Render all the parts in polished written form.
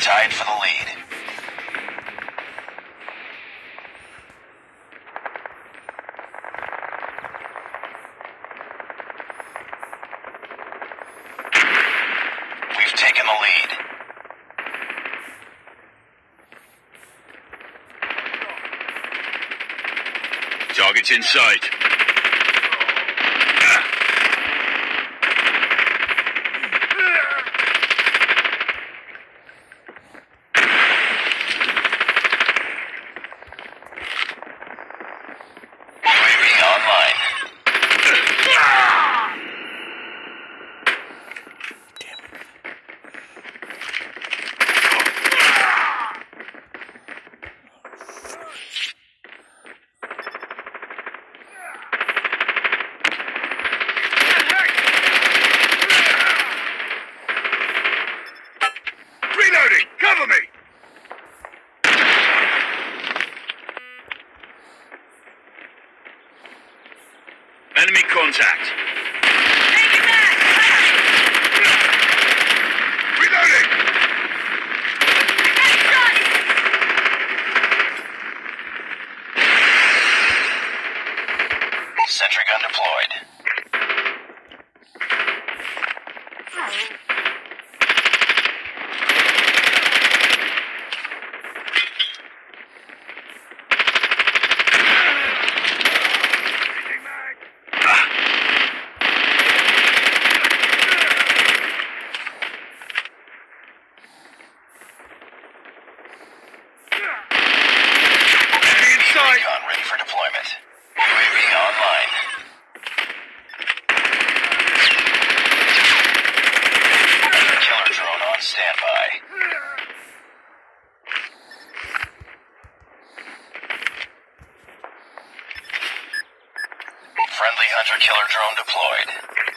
tied for the lead. We've taken the lead. Target's in sight. Cover me! Enemy contact. Take it back! Reloading! Headshot! Sentry gun deployed. Recon ready for deployment. UAV online. Killer drone on standby. Friendly hunter-killer drone deployed.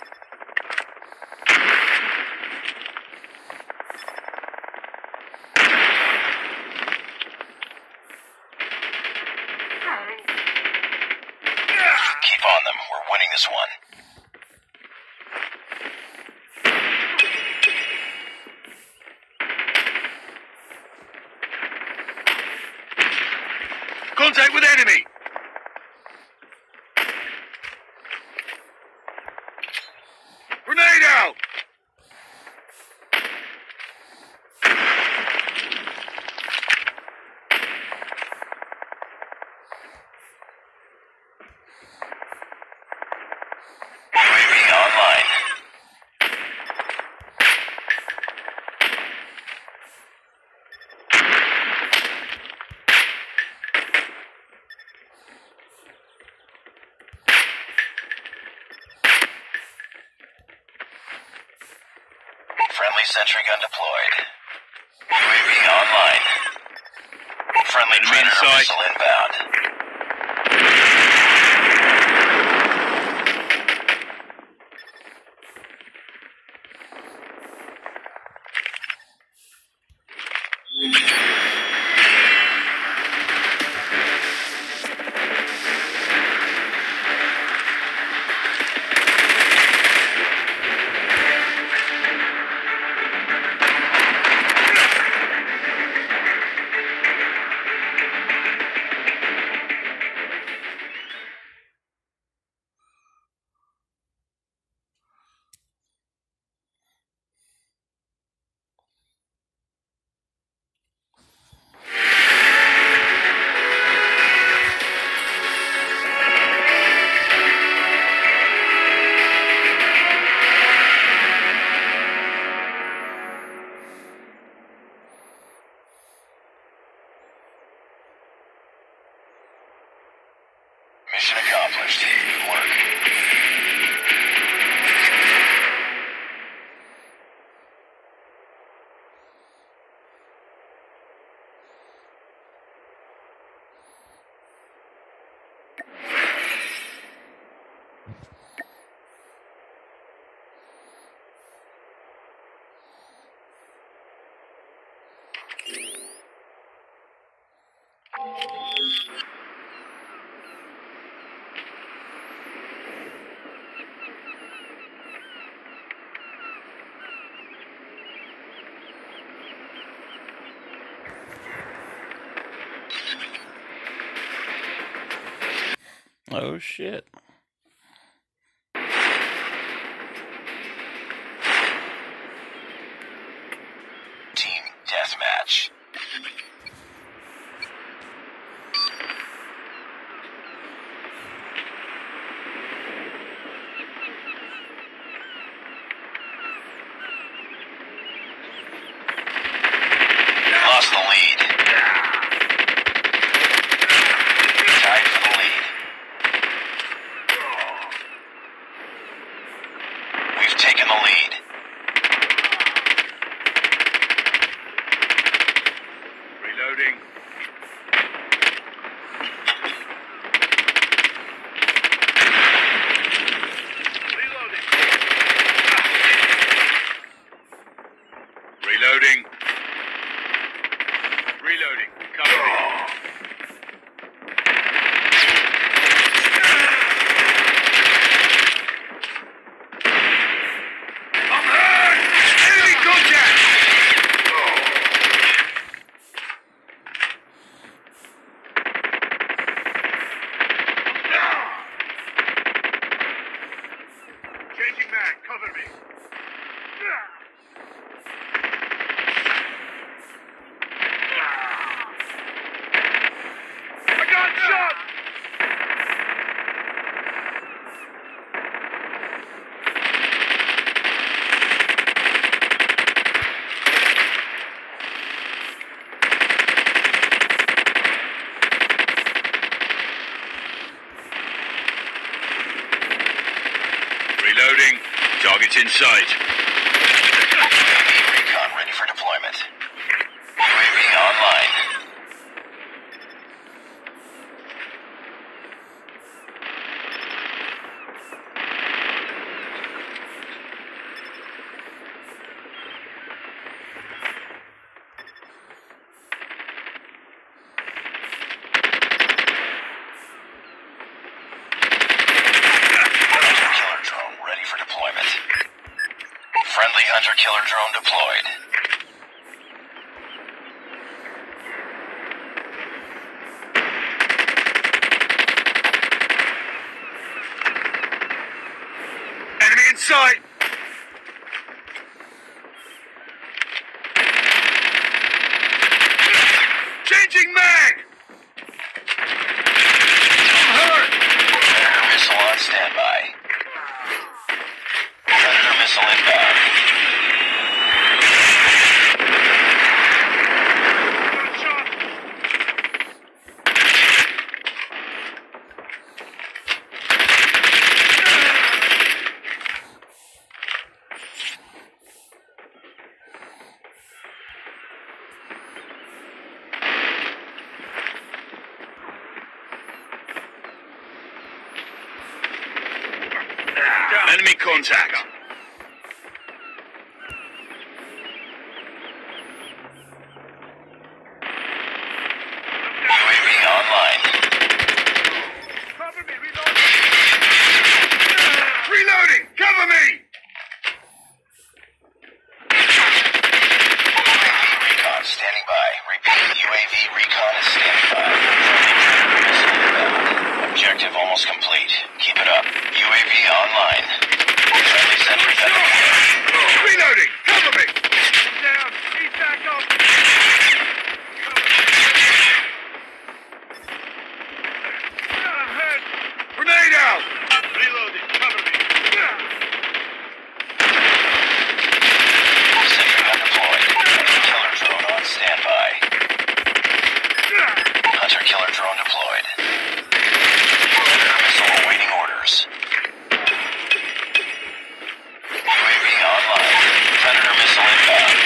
Keep on them. We're winning this one. Contact with enemy! Grenade out! UAV online. Friendly sentry gun deployed. UAV online. Friendly Enemy in Predator sight. missile inbound. Mission accomplished. Good work. Oh, shit. Team deathmatch. Lost the lead. Tied for the lead. We've taken the lead. Reloading. Reloading. Reloading. Cover me. I'm hurt! Enemy contact! Changing mag, cover me. I got shot! Reloading. Target's in sight. UAV recon ready for deployment. UAV online. Hunter-killer drone ready for deployment. Friendly hunter-killer drone deployed. Enemy in sight! Changing mag! I'm hurt! Predator missile on standby. Predator missile inbound. Got shot! Enemy contact. UAV online. Cover me, reloading! Reloading! Cover me! UAV recon standing by. Repeat, UAV recon is standing by. Friendly Predator missile inbound. Objective almost complete. Keep it up. UAV online. Friendly sentry gun deployed. Reloading! Cover me! Down! He's back up! Hurt! Grenade out! Reloading! Cover me! Sentry gun deployed. Killer drone on standby. Hunter-killer drone deployed. Predator missile awaiting orders. UAV online. Predator missile inbound.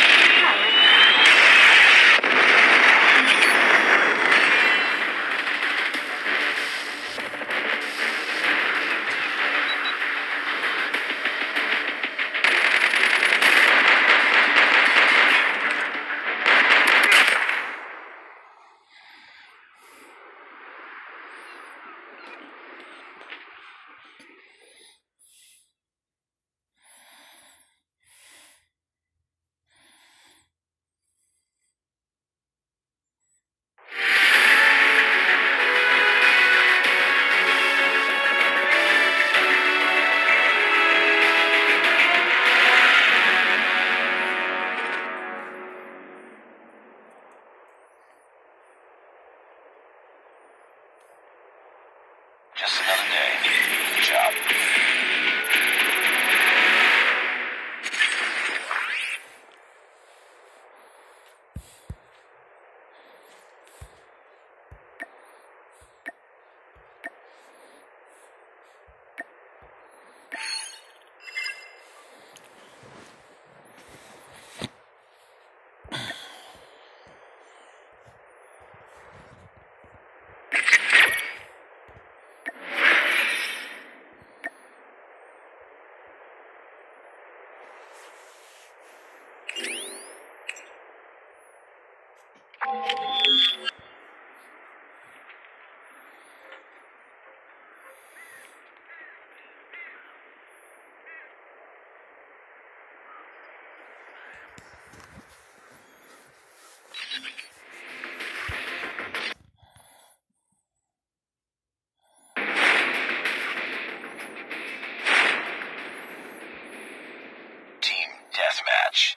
Team deathmatch.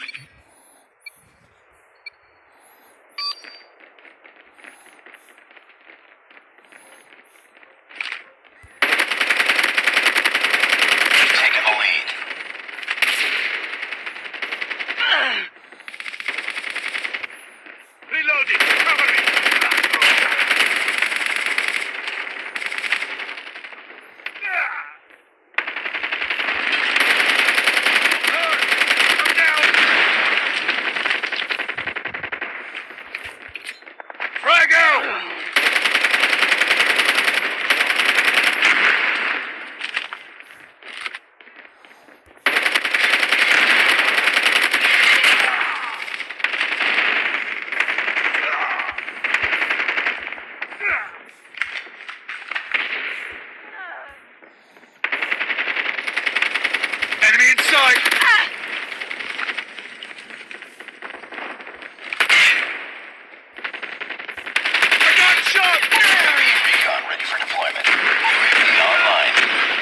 You've taken the lead. Reloading! Cover me! I'm down! Frag out! Enemy in sight! I got shot! UAV recon ready for deployment. UAV online.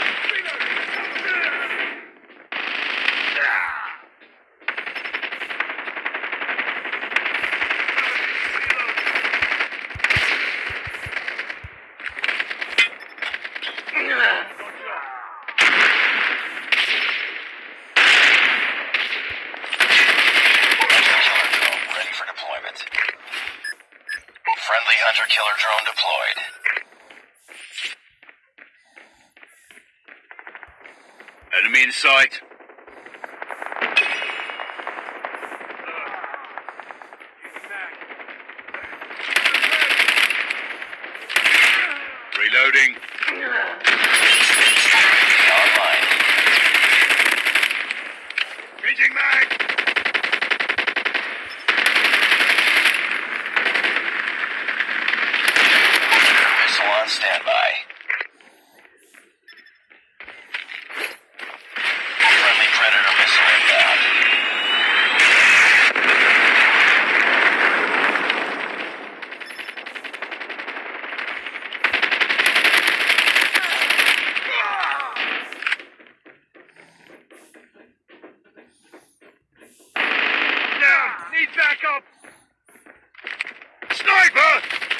Hunter-killer drone ready for deployment. Friendly hunter-killer drone deployed. Enemy in sight. Reloading. UAV online. Changing mag. Missile on standby. Friendly Predator missile inbound. Down. Need backup. Sniper.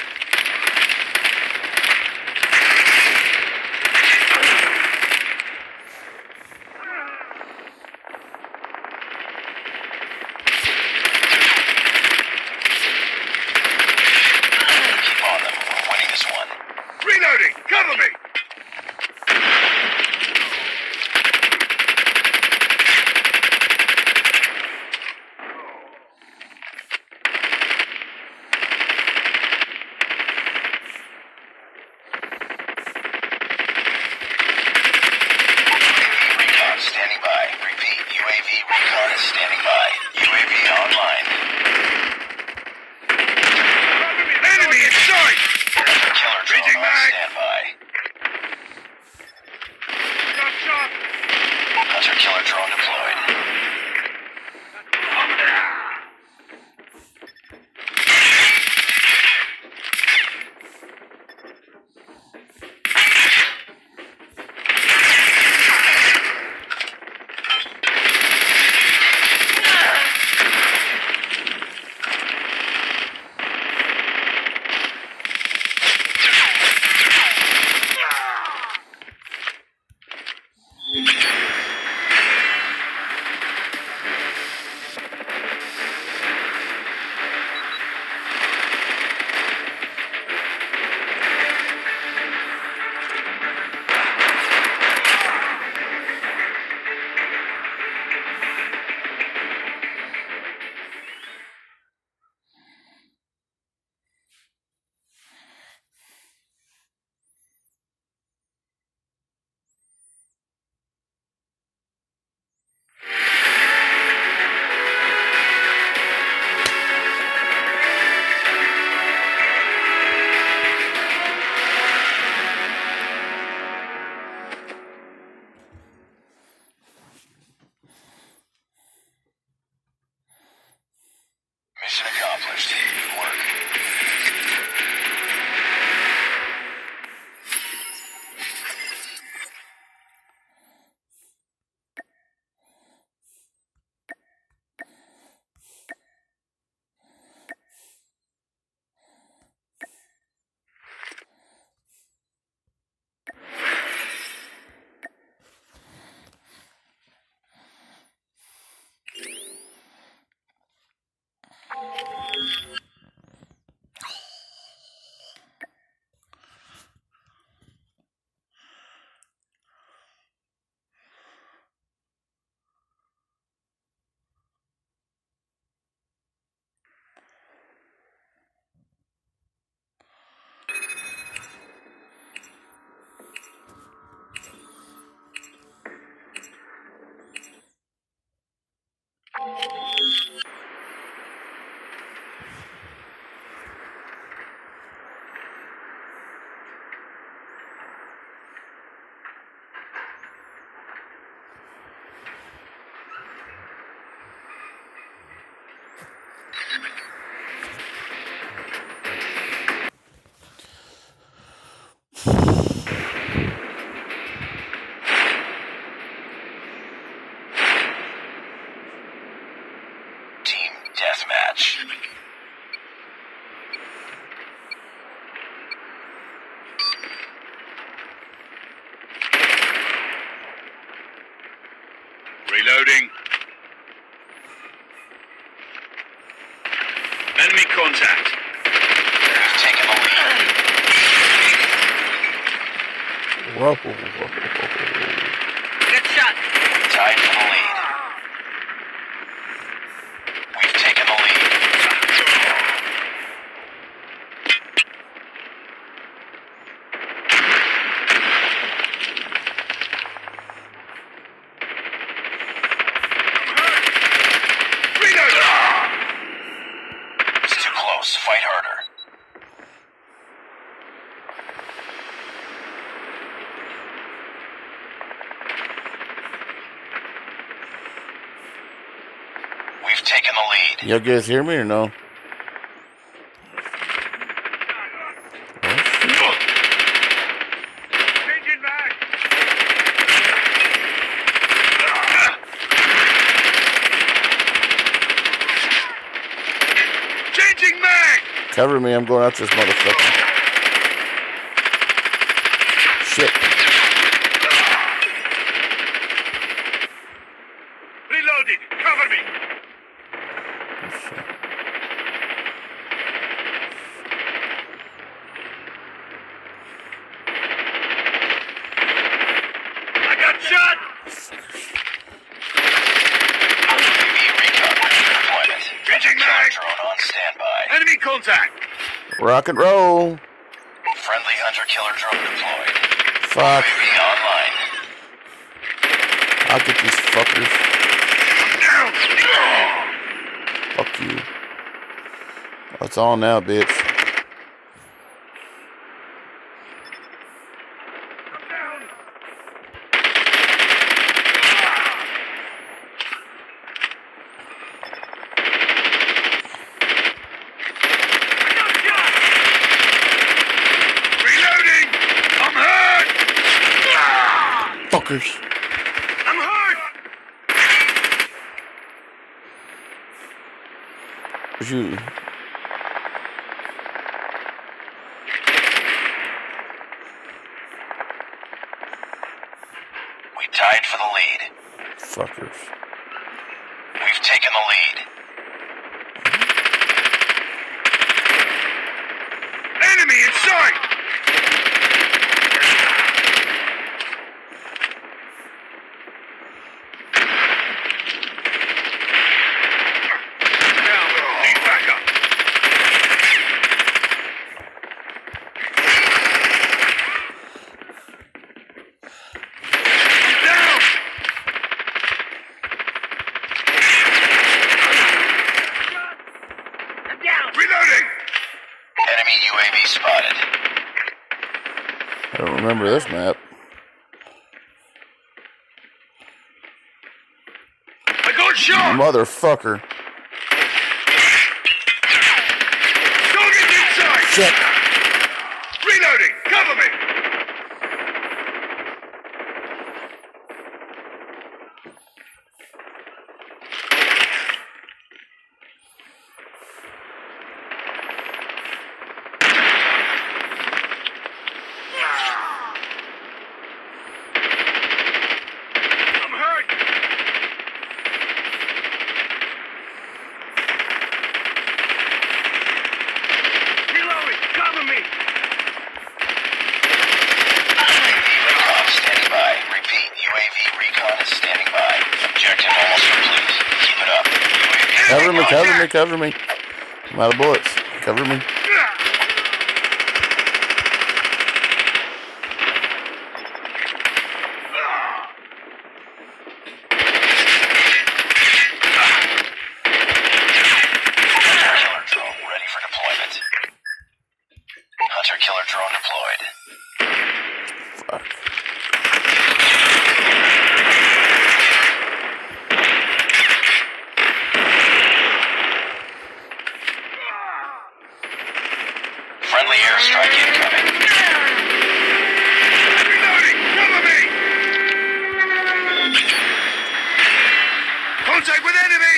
Keep on them. We're winning this one. Reloading. Cover me. UAV recon standing by. Repeat, UAV recon is standing by. UAV online. Enemy in sight. Hunter-killer drone Changing on mag. standby. accomplished. Good work. Team deathmatch. Reloading. Enemy contact. We've taken the lead. Whoa. Good shot. We tied for the lead. We've taken the lead. It's too close. Fight harder. We've taken the lead. Y'all guys hear me or no? Changing back. Changing mag. Cover me, I'm going after this motherfucker. Shit. Reloading. Cover me. I got shot. UAV recon ready for deployment. Changing Killer mag. drone on standby. Enemy contact. Rock and roll. Friendly hunter-killer drone deployed. Fuck. UAV online. I'll get these fuckers. Down. Fuck you. That's all now, bitch. Reloading. I'm hurt. Fuckers. I'm hurt. Where's you? We tied for the lead. Fuckers. We've taken the lead. Enemy in sight. Down. Need backup. Down. I'm down. Reloading. Enemy UAV spotted. I don't remember this map. I got shot. Motherfucker. Shit. Reloading! Cover me! I'm hurt! Reloading! Cover me! Recon standing by. Repeat, UAV recon is standing by. Objective almost complete. Keep it up. UAV Cover me, recon. cover me, cover me. I'm out of bullets. Cover me. Hunter-killer drone ready for deployment. Hunter-killer drone deployed. Fuck. Friendly airstrike incoming. Reloading! Cover me! Contact with enemy!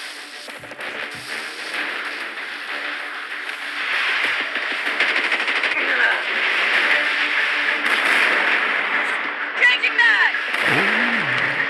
Changing mag!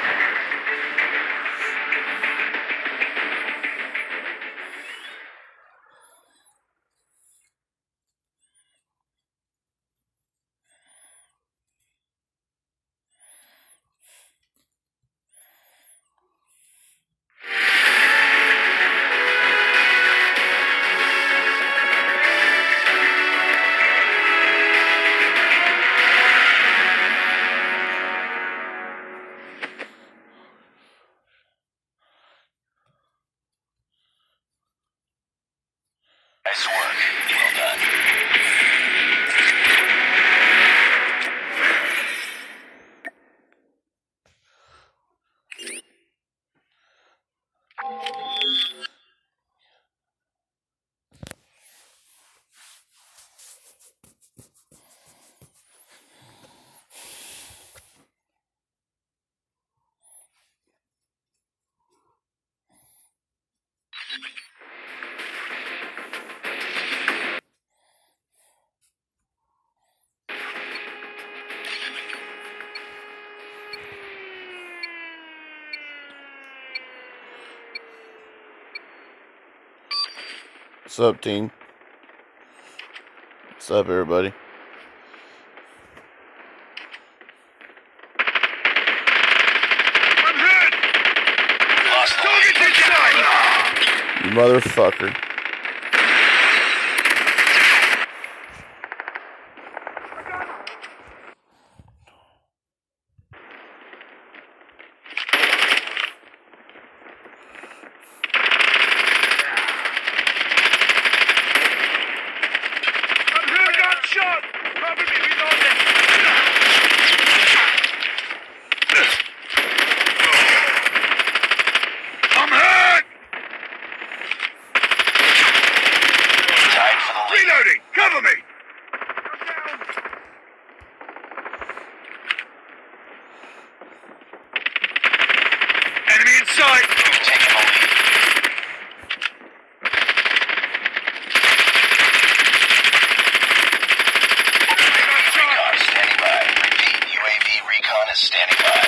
Nice work. Well done. What's up, team? What's up, everybody? I'm hurt! Lost the Target lead. inside! You motherfucker. I'm hurt! I got shot! Cover me! Reloading! I'm hurt! Tied for the lead. Reloading! Cover me! Enemy in sight! We've taken the lead. Recon standing by. Repeat, UAV recon is standing by.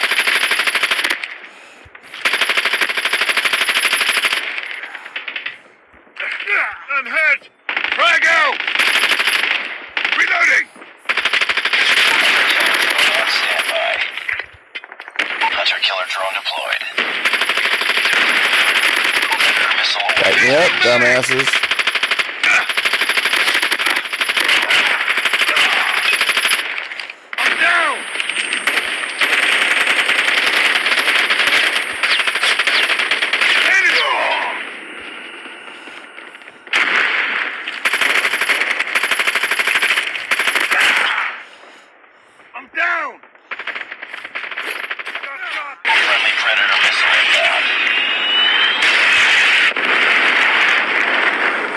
I'm hurt! Frag out! Reloading! Hunter-killer drone on standby. Hunter-killer drone deployed. Predator missile away. Back me up, dumbasses. I'm down! Enemy! I'm down! Got shot! Friendly Predator missile inbound.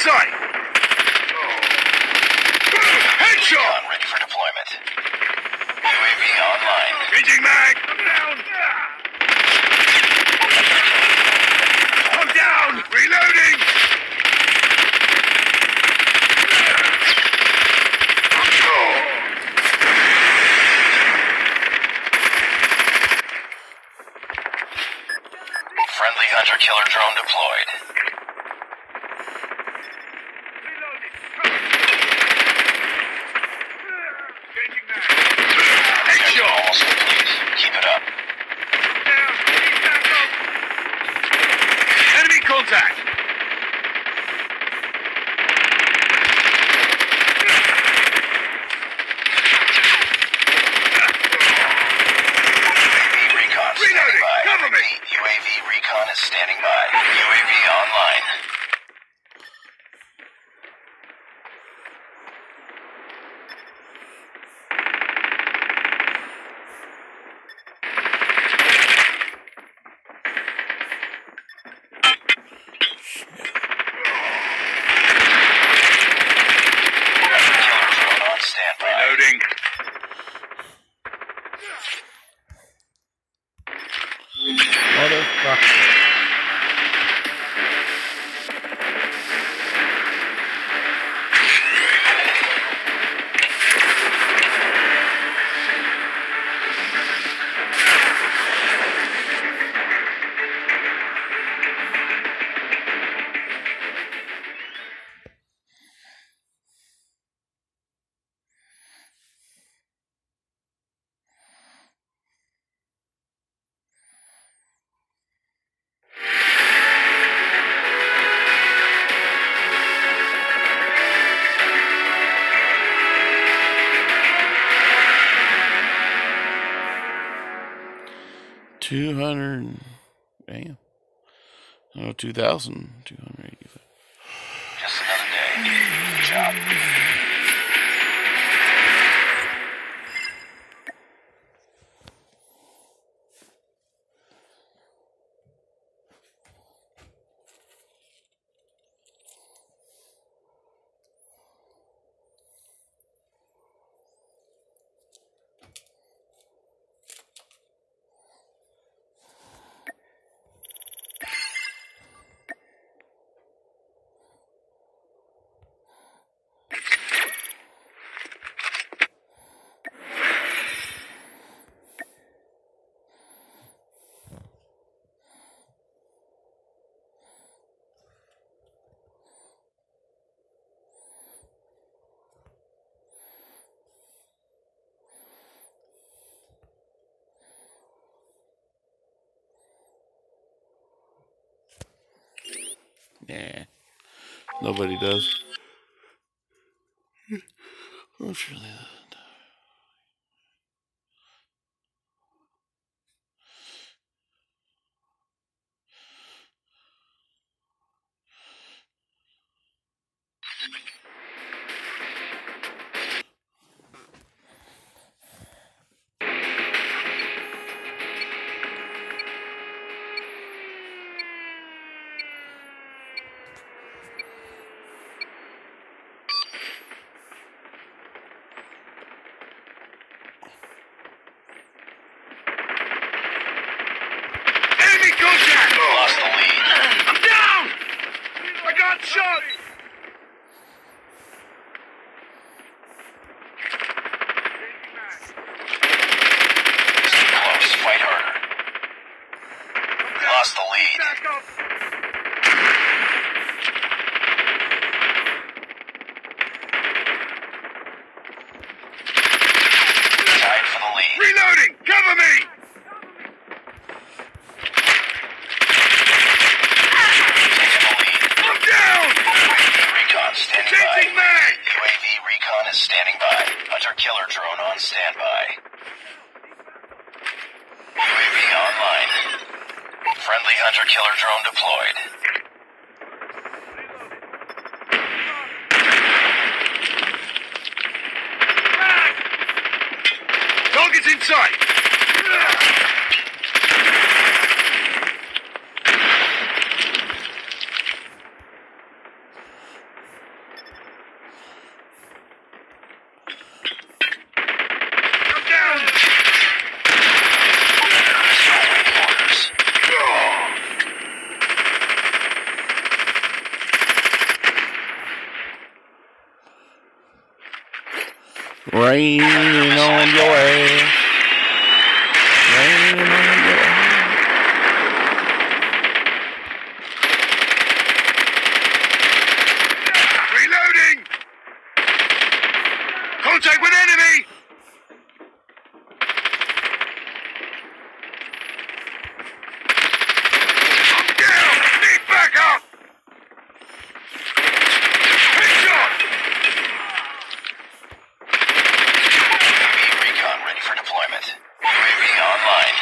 sight! Headshot! Recon ready for deployment. UAV online. Changing mag! I'm down! I'm down! Reloading! Friendly hunter-killer drone deployed. Changing mag! Objective almost complete. Keep it up. Down! Need backup! Enemy contact! UAV recon standing Reloading! by. Cover me! UAV recon is standing by. UAV online. Killer drone on standby. Reloading! Motherfucker. Damn. Oh, 2,285. Just another day. Good job. Yeah. Nobody does. What's really that? Enemy contact! Lost the lead. I'm down! I got shot! Stay close. Fight harder. Lost the lead. Back up! Tied for the lead. Reloading! Cover me! Taking the lead. I'm down! UAV recon standing Changing by. mag! UAV recon is standing by. Hunter-killer drone on standby. UAV online. Friendly hunter-killer drone deployed. Target's in sight! Rain on your ass. Rain on your ass. Reloading! Contact with enemy! I'm down! Need backup! Headshot! UAV recon ready for deployment. UAV online.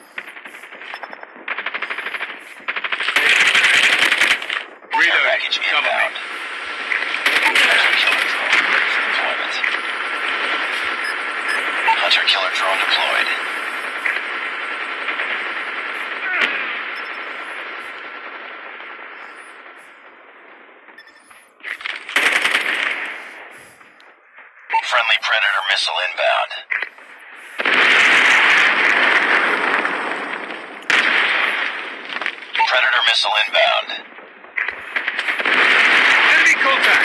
Care Reloading. package Cover me. inbound. Hunter killer drone deployed. Friendly Predator missile inbound. Predator missile inbound. Enemy contact!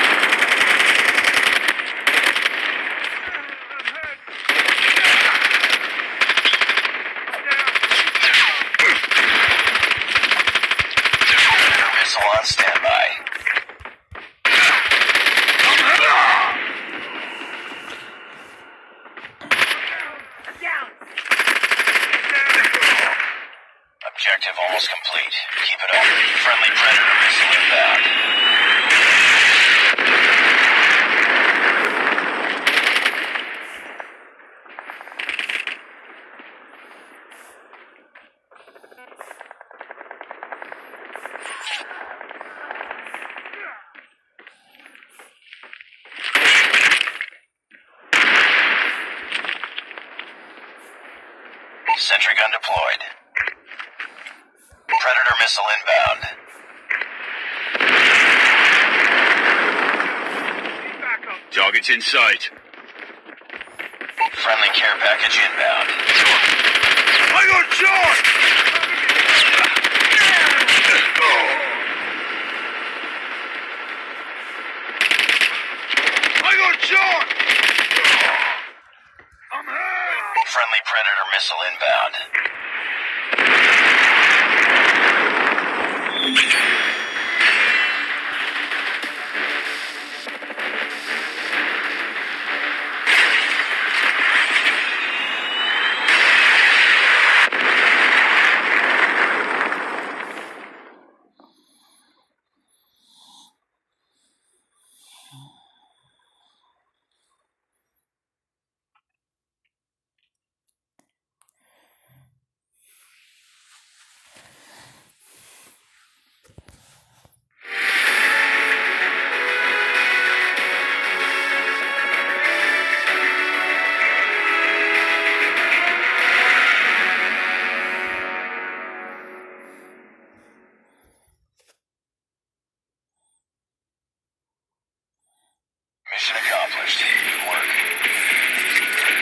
Predator missile on standby. Objective almost complete. Keep it up. Friendly Predator missile inbound. Sentry gun deployed. Predator missile inbound. Target's in sight. Friendly care package inbound. I got shot! I got shot! I'm hurt! Friendly Predator missile inbound. Mission accomplished. Good work.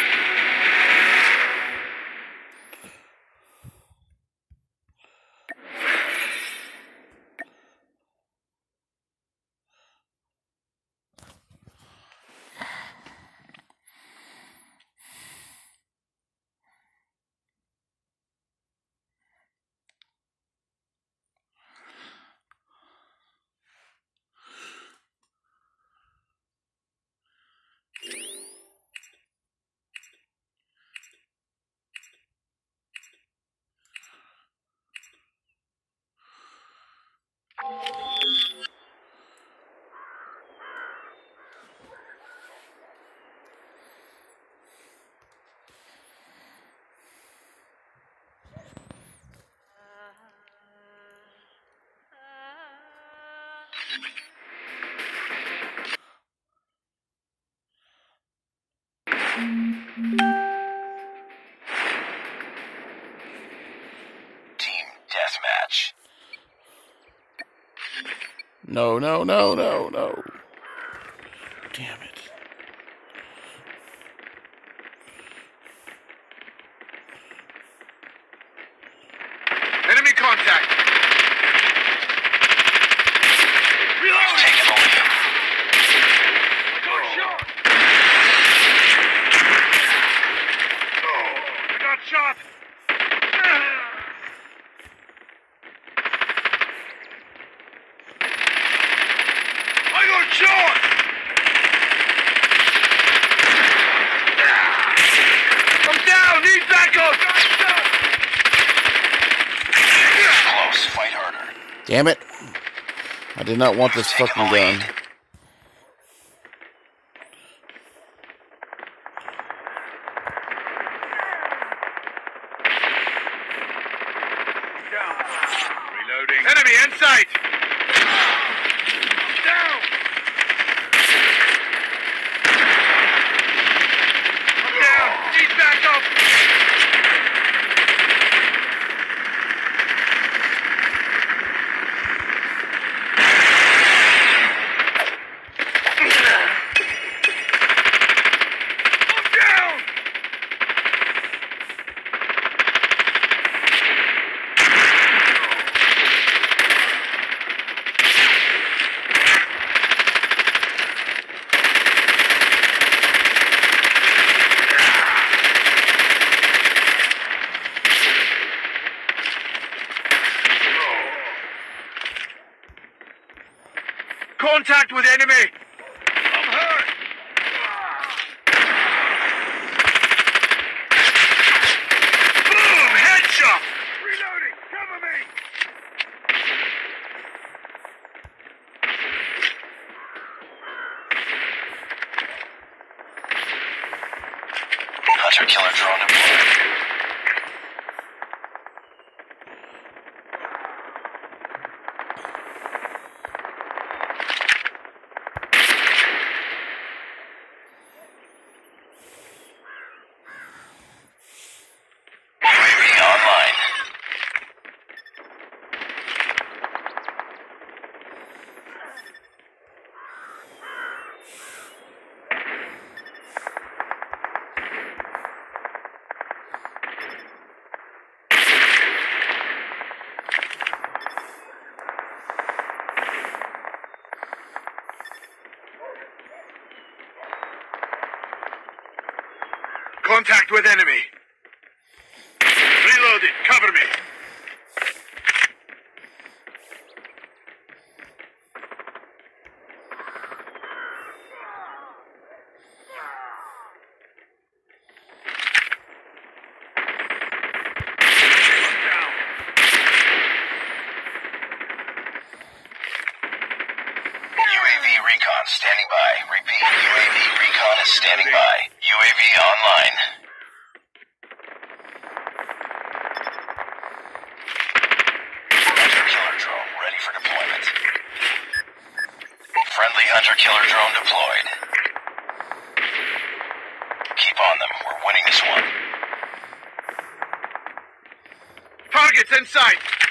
Team deathmatch. No, no, no, no, no. Damn it. Enemy contact! We've taken the lead. Got shot! Damn it. I did not want this fucking gun. Reloading. Enemy in sight! Down! I'm down! He's back up! I'm down! Contact with enemy! I'm hurt! Boom! Headshot! Reloading! Cover me! Hunter-killer drone deployed. UAV online. Contact with enemy. Reloading. Cover me. UAV recon standing by. Repeat, UAV recon is standing by. UAV online. Hunter-killer drone ready for deployment. Friendly hunter-killer drone deployed. Keep on them. We're winning this one. Targets in sight.